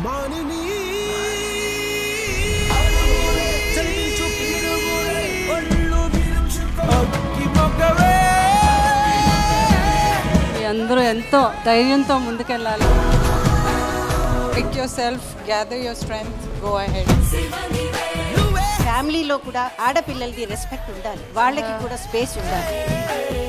అందరూ ఎంతో ధైర్యంతో ముందుకెళ్ళాలి. Pick yourself, gather your strength, go ahead. ఫ్యామిలీలో కూడా ఆడపిల్లలకి రెస్పెక్ట్ ఉండాలి, వాళ్ళకి కూడా స్పేస్ ఉండాలి.